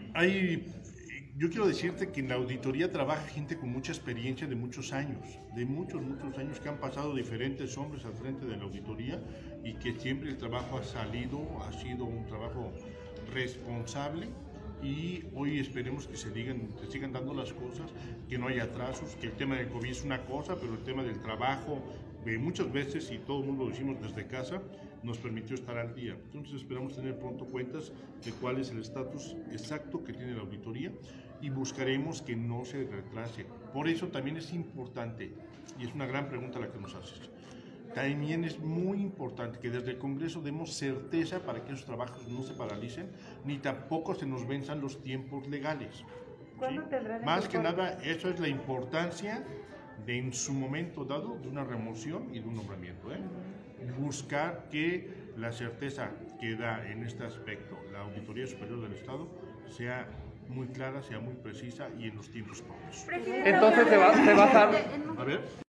Yo quiero decirte que en la auditoría trabaja gente con mucha experiencia de muchos años, muchos años que han pasado diferentes hombres al frente de la auditoría y que siempre el trabajo ha sido un trabajo responsable y hoy esperemos que se sigan dando las cosas, que no haya atrasos, que el tema del COVID es una cosa, pero el tema del trabajo muchas veces, y todo el mundo lo hicimos desde casa, nos permitió estar al día. Entonces esperamos tener pronto cuentas de cuál es el estatus exacto que tiene la auditoría y buscaremos que no se retrase. Por eso también es importante, y es una gran pregunta la que nos haces, también es muy importante que desde el Congreso demos certeza para que esos trabajos no se paralicen, ni tampoco se nos venzan los tiempos legales. ¿Sí? Más que nada, eso es la importancia de en su momento dado de una remoción y de un nombramiento. Buscar que la certeza que da en este aspecto la Auditoría Superior del Estado sea muy clara, sea muy precisa y en los tiempos propios. Entonces se va a estar... A ver.